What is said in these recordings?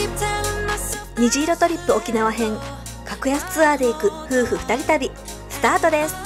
虹色トリップ沖縄編格安ツアーで行く夫婦2人旅スタートです。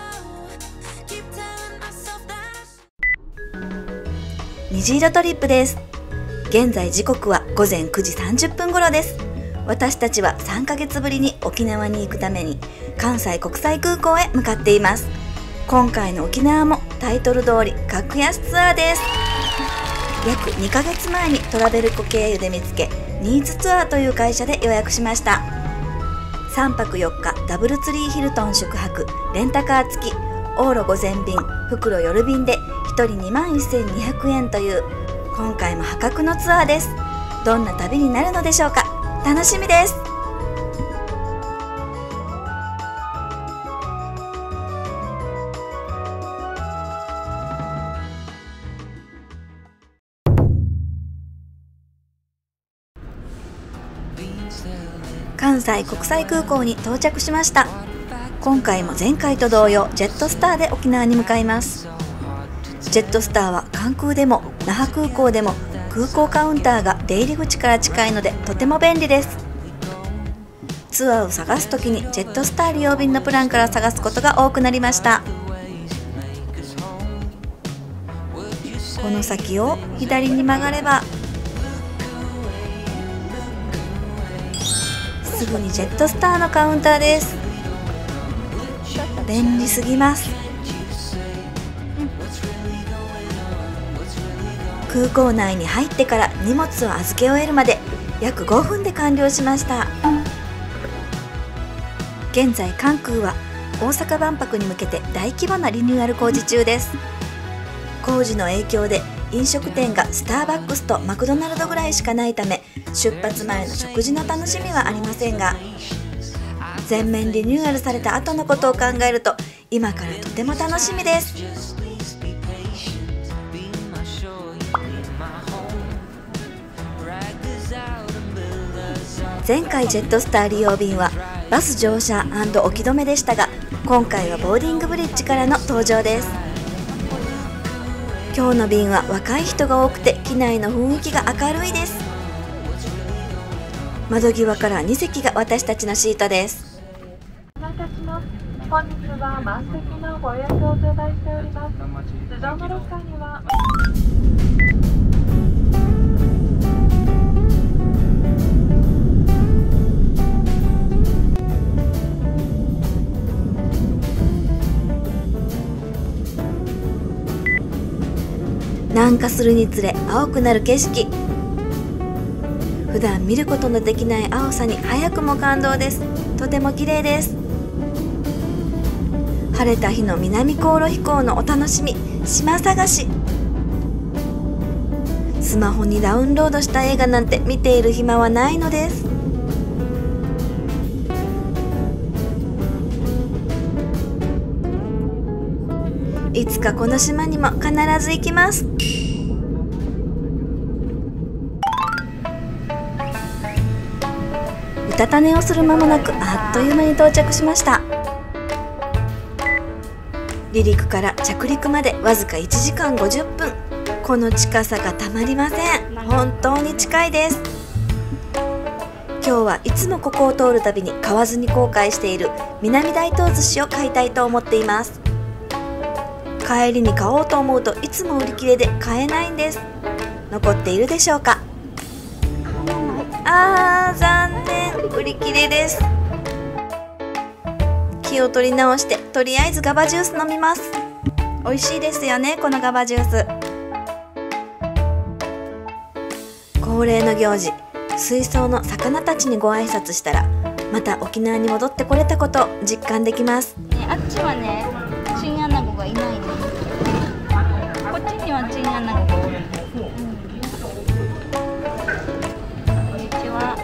虹色トリップです。現在時刻は午前9時30分頃です。私たちは3ヶ月ぶりに沖縄に行くために関西国際空港へ向かっています。今回の沖縄もタイトル通り格安ツアーです。約2ヶ月前にトラベルコ経由で見つけ、ニーズツアーという会社で予約しました。3泊4日ダブルツリーヒルトン宿泊レンタカー付き往路午前便袋夜便で1人21,200円という今回も破格のツアーです。どんな旅になるのでしょうか。楽しみです。関西国際空港に到着しました。今回も前回と同様ジェットスターで沖縄に向かいます。ジェットスターは関空でも那覇空港でも空港カウンターが出入り口から近いのでとても便利です。ツアーを探すときにジェットスター利用便のプランから探すことが多くなりました。この先を左に曲がればすぐにジェットスターのカウンターです。便利すぎます。空港内に入ってから荷物を預け終えるまで約5分で完了しました。現在関空は大阪万博に向けて大規模なリニューアル工事中です。工事の影響で飲食店がスターバックスとマクドナルドぐらいしかないため出発前の食事の楽しみはありませんが、全面リニューアルされた後のことを考えると今からとても楽しみです。前回ジェットスター利用便はバス乗車&置き止めでしたが、今回はボーディングブリッジからの登場です。今日の便は若い人が多くて機内の雰囲気が明るいです。窓際から2席が私たちのシートです。 本日は満席のご予約を頂戴しております。通常のロッカーには南下するにつれ青くなる景色、普段見ることのできない青さに早くも感動です。とても綺麗です。晴れた日の南航路飛行のお楽しみ、島探し。スマホにダウンロードした映画なんて見ている暇はないのです。いつかこの島にも必ず行きます。うたた寝をする間もなくあっという間に到着しました。離陸から着陸までわずか1時間50分。この近さがたまりません。本当に近いです。今日はいつもここを通るたびに買わずに後悔している南大東寿司を買いたいと思っています。帰りに買おうと思うといつも売り切れで買えないんです。残っているでしょうか。残念、売り切れです。気を取り直してとりあえずガバジュース飲みます。美味しいですよね、このガバジュース。恒例の行事、水槽の魚たちにご挨拶したらまた沖縄に戻ってこれたことを実感できます。 あっちはね、チンアナゴがいないね。こっちにはチンアナゴがおるんです。こんにちは。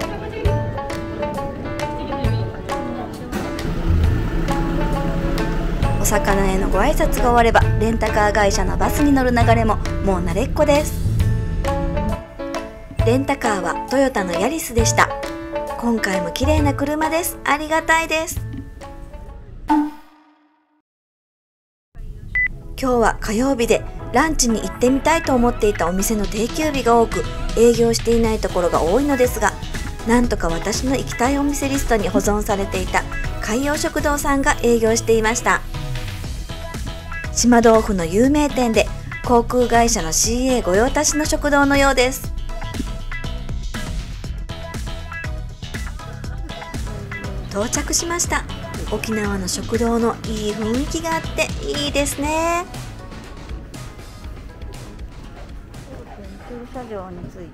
お魚へのご挨拶が終わればレンタカー会社のバスに乗る流れももう慣れっこです。レンタカーはトヨタのヤリスでした。今回も綺麗な車です。ありがたいです。今日は火曜日でランチに行ってみたいと思っていたお店の定休日が多く営業していないところが多いのですが、なんとか私の行きたいお店リストに保存されていた海洋食堂さんが営業していました。島豆腐の有名店で航空会社の CA 御用達の食堂のようです。到着しました。沖縄の食堂のいい雰囲気があっていいですね。 駐車場について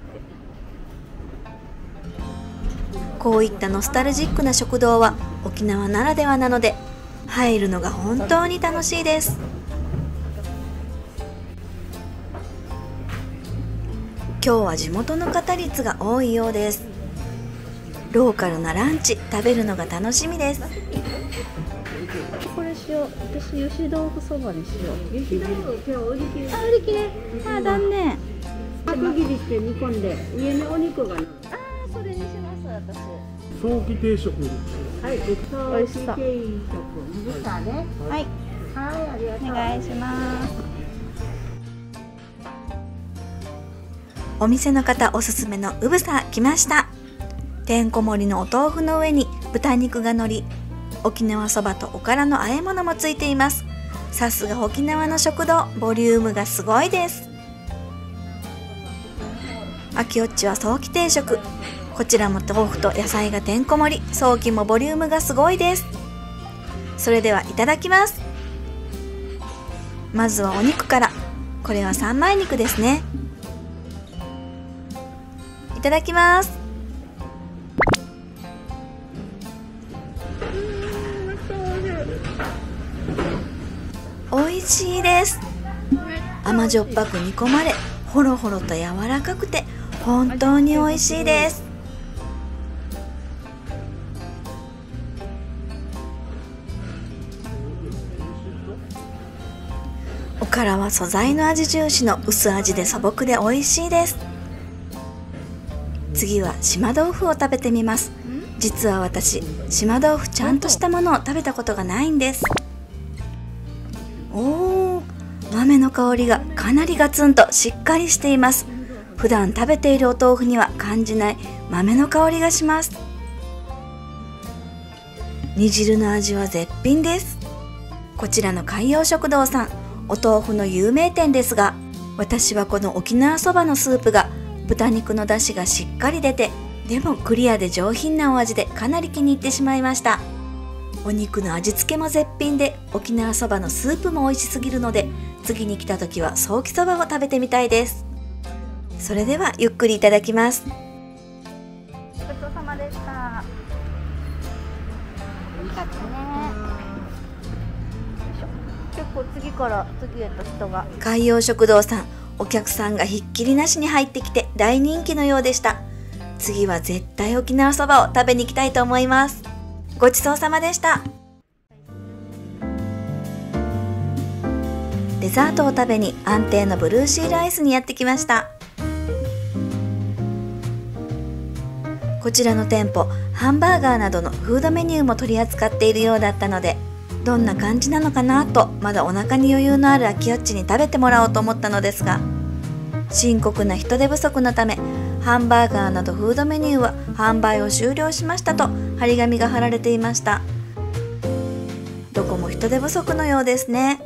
こういったノスタルジックな食堂は沖縄ならではなので入るのが本当に楽しいです。今日は地元の方率が多いようです。ローカルなランチ食べるのが楽しみです。 これしよう。私油脂豆腐そばにしよう。 油脂豆腐今日売り切れ。 売り切れ。残念。 角切りして煮込んで上にお肉がな。 それにします私。 早期定食。 はい、 美味しそう。 定食いぶさね。 はい。 はい、ありがとう。 お願いします。 お店の方おすすめのうぶさ来ました。てんこ盛りのお豆腐の上に豚肉がのり、沖縄そばとおからの和え物もついています。さすが沖縄の食堂、ボリュームがすごいです。秋おっちは早期定食。こちらも豆腐と野菜がてんこ盛り、早期もボリュームがすごいです。それではいただきます。まずはお肉から。これは三枚肉ですね。いただきます。美味しいです。甘じょっぱく煮込まれ、ほろほろと柔らかくて本当に美味しいです。おからは素材の味重視の薄味で素朴で美味しいです。次は島豆腐を食べてみます。実は私、島豆腐ちゃんとしたものを食べたことがないんです。おー、豆の香りがかなりガツンとしっかりしています。普段食べているお豆腐には感じない豆の香りがします。煮汁の味は絶品です。こちらの海洋食堂さん、お豆腐の有名店ですが、私はこの沖縄そばのスープが豚肉の出汁がしっかり出て、でもクリアで上品なお味でかなり気に入ってしまいました。お肉の味付けも絶品で、沖縄そばのスープも美味しすぎるので、次に来た時はソーキそばを食べてみたいです。それではゆっくりいただきます。 ごちそうさまでした。いいかったね。結構次から次へと人が。 海洋食堂さん、お客さんがひっきりなしに入ってきて大人気のようでした。次は絶対沖縄そばを食べに行きたいと思います。ごちそうさまでした。デザートを食べに安定のブルーシールアイスにやってきました。こちらの店舗、ハンバーガーなどのフードメニューも取り扱っているようだったので、どんな感じなのかなとまだお腹に余裕のある秋よっちに食べてもらおうと思ったのですが、深刻な人手不足のためハンバーガーなどフードメニューは販売を終了しましたと張り紙が貼られていました。どこも人手不足のようですね。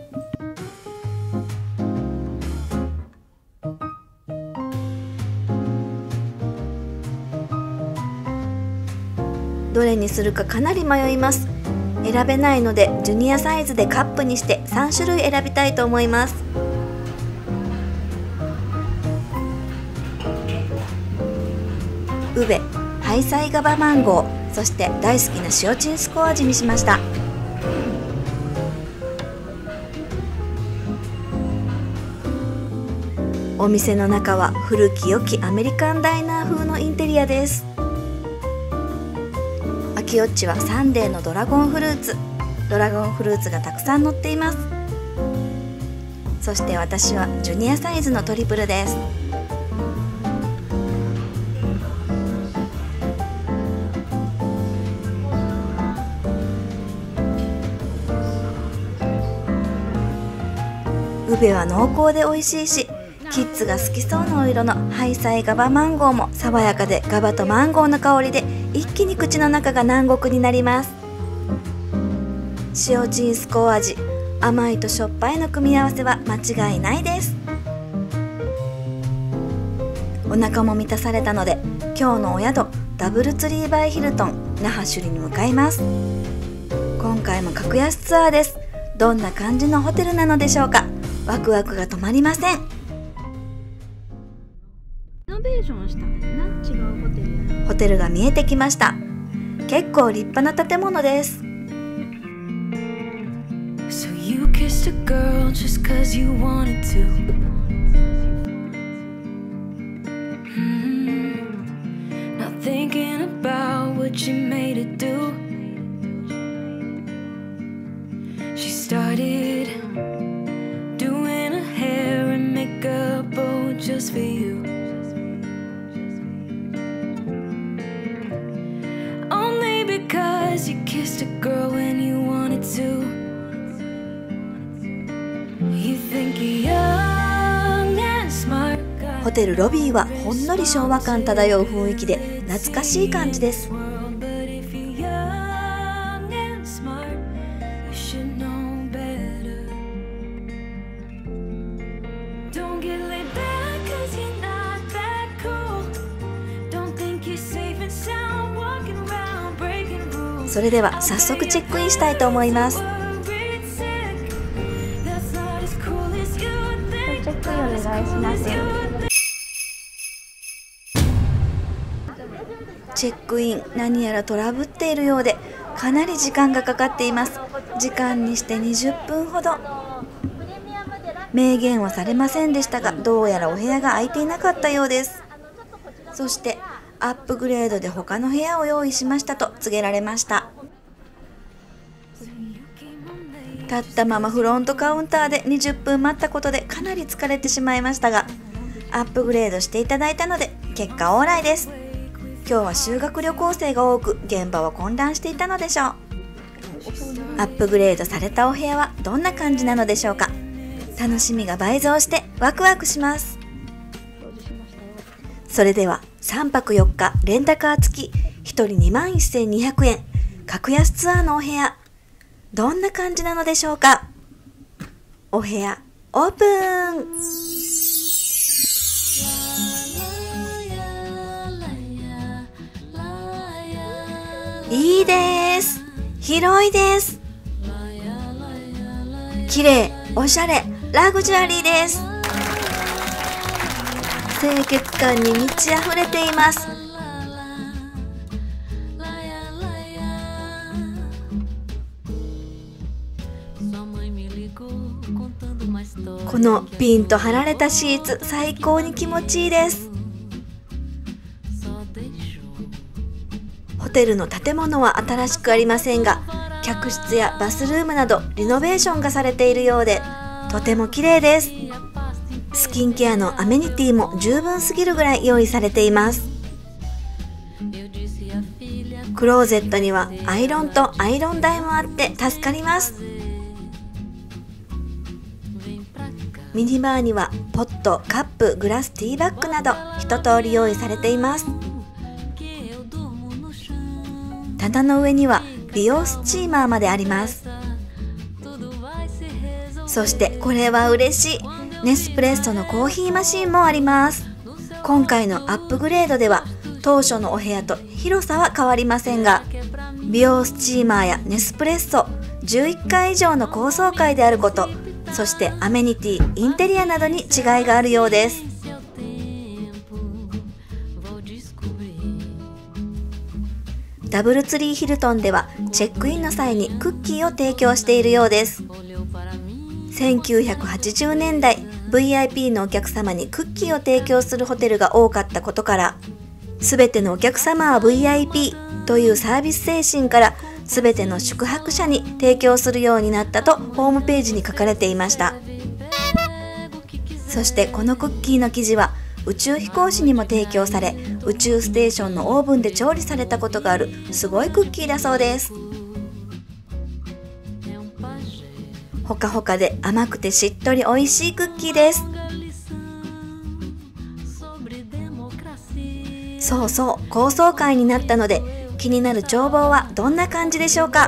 どれにするかかなり迷います。選べないのでジュニアサイズでカップにして3種類選びたいと思います。ウベ、ハイサイガバマンゴー、そして大好きな塩チンスコー味にしました。お店の中は古き良きアメリカンダイナー風のインテリアです。秋よっちはサンデーのドラゴンフルーツがたくさん乗っています。そして私はジュニアサイズのトリプルです。ウベベは濃厚で美味しいし、キッズが好きそうなお色のハイサイガバマンゴーも爽やかで、ガバとマンゴーの香りで一気に口の中が南国になります。塩チンスコー味、甘いとしょっぱいの組み合わせは間違いないです。お腹も満たされたので、今日のお宿ダブルツリーバイヒルトン那覇首里に向かいます。今回も格安ツアーです。どんな感じのホテルなのでしょうか。ワクワクが止まりません。 リノベーションしたんだな、違うホテルや。 ホテルが見えてきました。結構立派な建物です。 So you kissed a girl just 'cause you wanted to. Not thinking about what you made it do. She started doing her hair and makeup, oh, just for you. Only because you kissed a girl when you wanted to. You think you're young and smart. ホテルロビーはほんのり昭和感漂う雰囲気で懐かしい感じです。それでは早速チェックインしたいと思います。 チェックインお願いします。 チェックイン、何やらトラブっているようで、かなり時間がかかっています。時間にして20分ほど。明言はされませんでしたが、どうやらお部屋が空いていなかったようです。そしてアップグレードで他の部屋を用意しましたと告げられました。立ったままフロントカウンターで20分待ったことでかなり疲れてしまいましたが、アップグレードしていただいたので結果オーライです。今日は修学旅行生が多く、現場は混乱していたのでしょう。アップグレードされたお部屋はどんな感じなのでしょうか。楽しみが倍増してワクワクします。それでは3泊4日レンタカー付き、1人21,200円、格安ツアーのお部屋、どんな感じなのでしょうか。お部屋オープン。いいです。広いです。綺麗、おしゃれ、ラグジュアリーです。清潔感に満ち溢れています。このピンと張られたシーツ、最高に気持ちいいです。ホテルの建物は新しくありませんが、客室やバスルームなどリノベーションがされているようで、とても綺麗です。スキンケアのアメニティも十分すぎるぐらい用意されています。クローゼットにはアイロンとアイロン台もあって助かります。ミニバーにはポット、カップ、グラス、ティーバッグなど一通り用意されています。棚の上には美容スチーマーまであります。そしてこれは嬉しい、ネスプレッソのコーヒーマシンもあります。今回のアップグレードでは当初のお部屋と広さは変わりませんが、美容スチーマーやネスプレッソ、11階以上の高層階であること、そしてアメニティ、インテリアなどに違いがあるようです。ダブルツリーヒルトンではチェックインの際にクッキーを提供しているようです。1980年代 VIP のお客様にクッキーを提供するホテルが多かったことから、すべてのお客様は VIP というサービス精神からすべての宿泊者に提供するようになったとホームページに書かれていました。そしてこのクッキーの生地は宇宙飛行士にも提供され、宇宙ステーションのオーブンで調理されたことがあるすごいクッキーだそうです。 ほかほかで甘くてしっとり美味しいクッキーです。そうそう、高層階になったので気になる眺望はどんな感じでしょうか。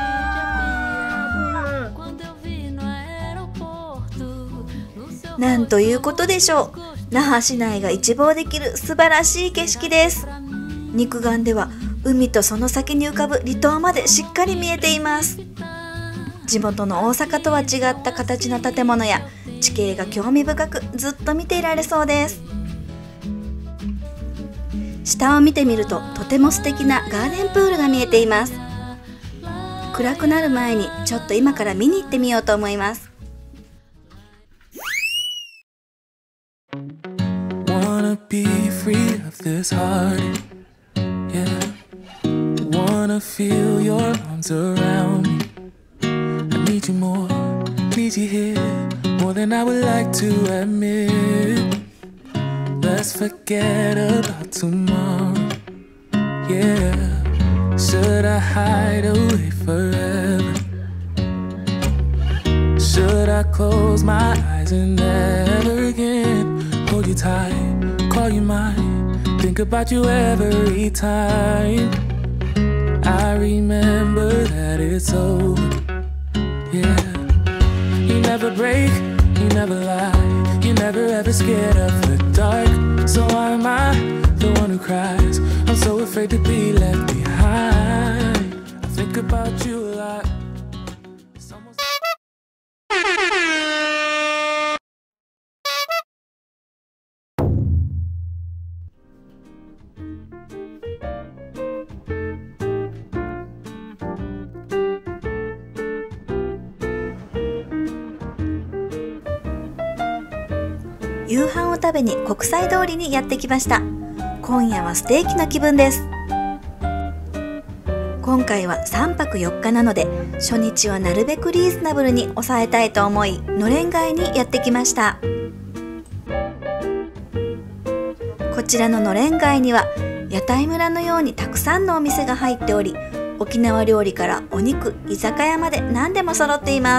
なんということでしょう。那覇市内が一望できる素晴らしい景色です。肉眼では海とその先に浮かぶ離島までしっかり見えています。地元の大阪とは違った形の建物や地形が興味深く、ずっと見ていられそうです。下を見てみるととても素敵なガーデンプールが見えています。暗くなる前にちょっと今から見に行ってみようと思います。 Wanna be free of this heart, yeah. Wanna feel your arms around me. I need you more, need you here, more than I would like to admit. Let's forget about tomorrow, yeah. Should I hide away forever? Should I close my eyes and never again hold you tight, call you mine, think about you every time. I remember that it's over, yeah. You never break, you never lie, you're never ever scared of the dark. So why am I the one who cries? I'm so afraid to be left behind. I think about you a lot. 夕飯を食べに国際通りにやってきました。今夜はステーキの気分です。今回は3泊4日なので、初日はなるべくリーズナブルに抑えたいと思い、のれん街にやってきました。こちらののれん街には屋台村のようにたくさんのお店が入っており、沖縄料理からお肉、居酒屋まで何でも揃っています。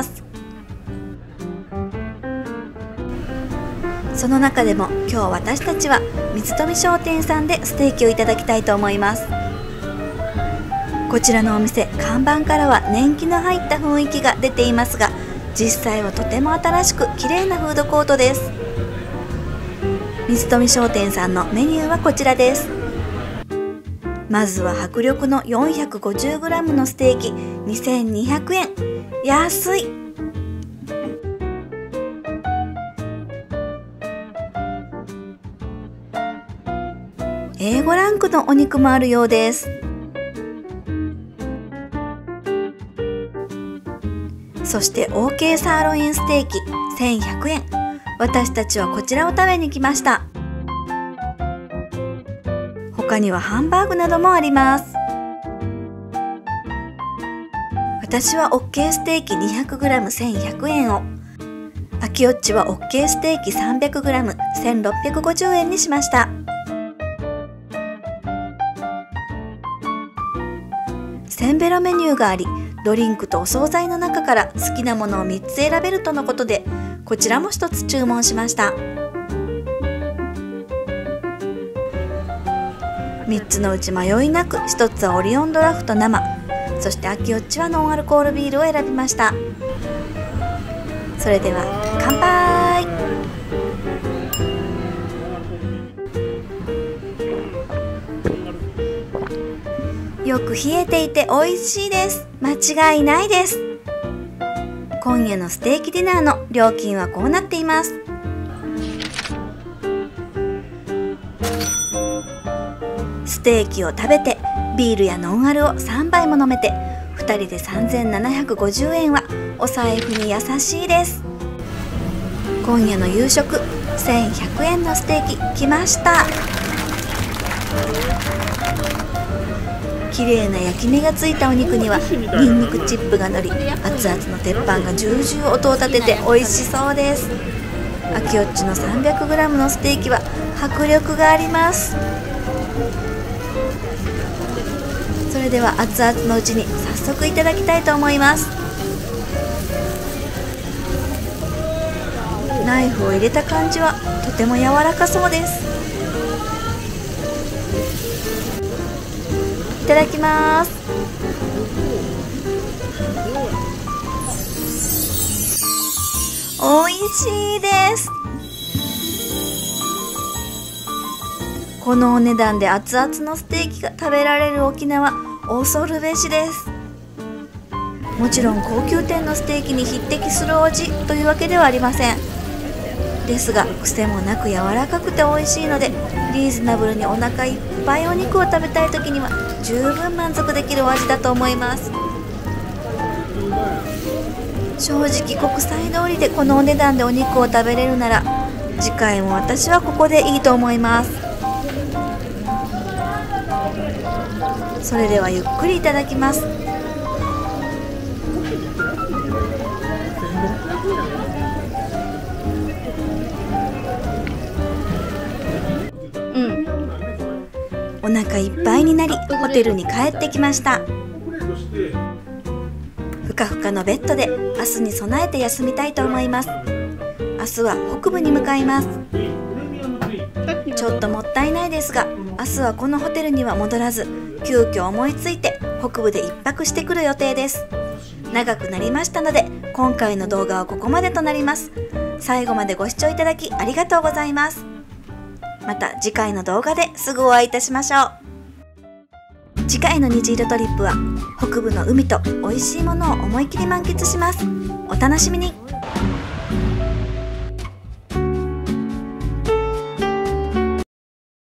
その中でも今日私たちは水富商店さんでステーキをいただきたいと思います。こちらのお店、看板からは年季の入った雰囲気が出ていますが、実際はとても新しく綺麗なフードコートです。水富商店さんのメニューはこちらです。まずは迫力の 450g のステーキ2200円。安い。A5 ランクのお肉もあるようです。そして OK サーロインステーキ1100円。私たちはこちらを食べに来ました。他にはハンバーグなどもあります。私は OK ステーキ 200g1100 円を、あきおっちは OK ステーキ 300g1650 円にしました。せんべろメニューがあり、ドリンクとお惣菜の中から好きなものを3つ選べるとのことで、こちらも1つ注文しました。3つのうち迷いなく1つはオリオンドラフト生、そしてあきおっちはノンアルコールビールを選びました。それでは乾杯。よく冷えていて美味しいです。間違いないです。今夜のステーキディナーの料金はこうなっています。ステーキを食べてビールやノンアルを3杯も飲めて2人で3750円はお財布に優しいです。今夜の夕食1100円のステーキ来ました。綺麗な焼き目がついたお肉にはニンニクチップがのり、熱々の鉄板が重々音を立てて美味しそうです。あきおっちの 300g のステーキは迫力があります。それでは熱々のうちに早速いただきたいと思います。 ナイフを入れた感じはとても柔らかそうです。いただきます。おいしいです。このお値段で熱々のステーキが食べられる沖縄、恐るべしです。もちろん高級店のステーキに匹敵する味というわけではありません。ですが癖もなく柔らかくて美味しいので、リーズナブルにお腹いっぱいお肉を食べたい時には十分満足できるお味だと思います。正直国際通りでこのお値段でお肉を食べれるなら、次回も私はここでいいと思います。それではゆっくりいただきます。お腹いっぱいになりホテルに帰ってきました。ふかふかのベッドで明日に備えて休みたいと思います。明日は北部に向かいます。ちょっともったいないですが、明日はこのホテルには戻らず、急遽思いついて北部で一泊してくる予定です。長くなりましたので今回の動画はここまでとなります。最後までご視聴いただきありがとうございます。また次回の動画ですぐお会いいたしましょう。次回の虹色トリップは北部の海と美味しいものを思い切り満喫します。お楽しみに。